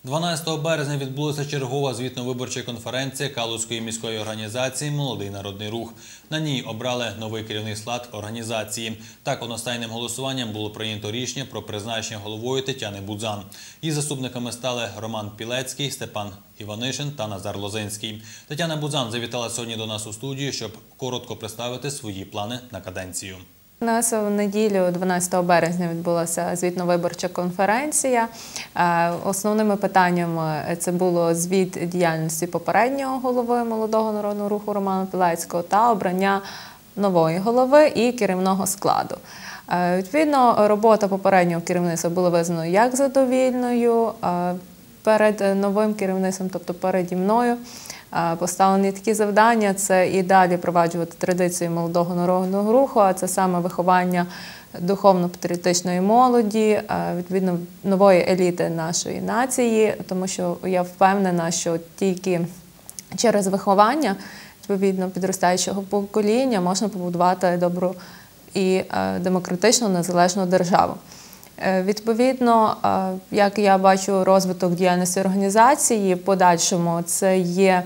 12 березня відбулася чергова звітно-виборча конференція Калузької міської організації «Молодий народний рух». На ній обрали новий керівний склад організації. Так, одностайним голосуванням було прийнято рішення про призначення головою Тетяни Будзан. Її заступниками стали Роман Пілецький, Степан Іванишин та Назар Лозинський. Тетяна Будзан завітала сьогодні до нас у студію, щоб коротко представити свої плани на каденцію. У нас в неділю, 12 березня, відбулася звітно-виборча конференція. Основними питаннями це було звіт діяльності попереднього голови Молодого народного руху Романа Пілецького та обрання нової голови і керівного складу. Відповідно, робота попереднього керівництва була визнана як задовільною. Перед новим керівництвом, тобто переді мною, поставлені такі завдання – це і далі впроваджувати традиції Молодого народного руху, а це саме виховання духовно-патріотичної молоді, відповідно нової еліти нашої нації, тому що я впевнена, що тільки через виховання відповідно підростаючого покоління можна побудувати добру і демократичну незалежну державу. Відповідно, як я бачу розвиток діяльності організації, в подальшому це є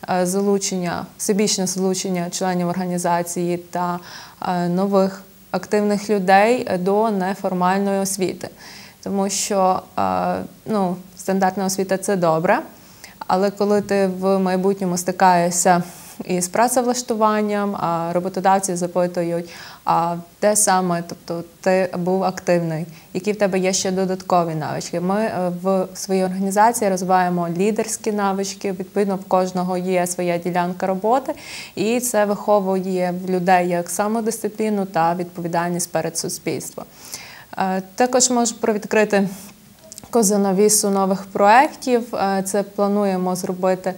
всебічне залучення членів організації та нових активних людей до неформальної освіти. Тому що стандартна освіта – це добре, але коли ти в майбутньому стикаєшся із працевлаштуванням, роботодавці запитують, де саме, тобто ти був активний, які в тебе є ще додаткові навички. Ми в своїй організації розвиваємо лідерські навички, відповідно в кожного є своя ділянка роботи, і це виховує в людей як самодисципліну та відповідальність перед суспільством. Також можу привідкрити занавісу нових проєктів. Це плануємо зробити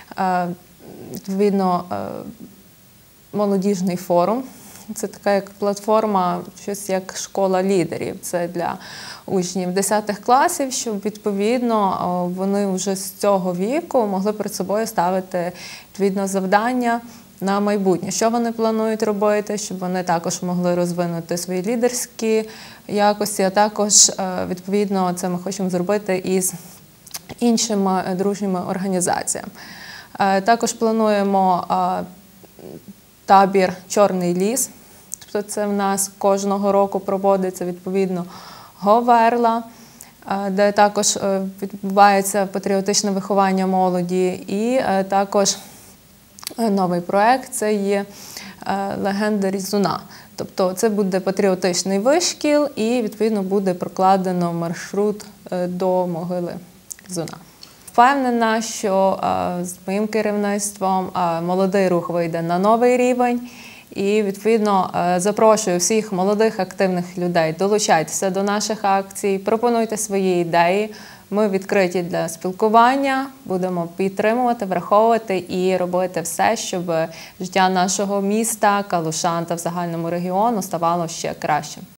відповідно молодіжний форум. Це така як платформа, щось як школа лідерів. Це для учнів 10 класів, щоб відповідно вони вже з цього віку могли перед собою ставити відповідно завдання на майбутнє. Що вони планують робити, щоб вони також могли розвинути свої лідерські якості, а також відповідно це ми хочемо зробити із іншими дружніми організаціями. Також плануємо табір «Чорний ліс». Тобто це в нас кожного року проводиться відповідно Говерла, де також відбувається патріотичне виховання молоді. І також новий проєкт – це є «Легенда Різуна». Тобто це буде патріотичний вишкіл і відповідно буде прокладено маршрут до могили Різуна. Впевнена, що з моїм керівництвом молодий рух вийде на новий рівень і, відповідно, запрошую всіх молодих активних людей, долучайтеся до наших акцій, пропонуйте свої ідеї. Ми відкриті для спілкування, будемо підтримувати, враховувати і робити все, щоб життя нашого міста, Калушан та в загальному регіону ставало ще кращим.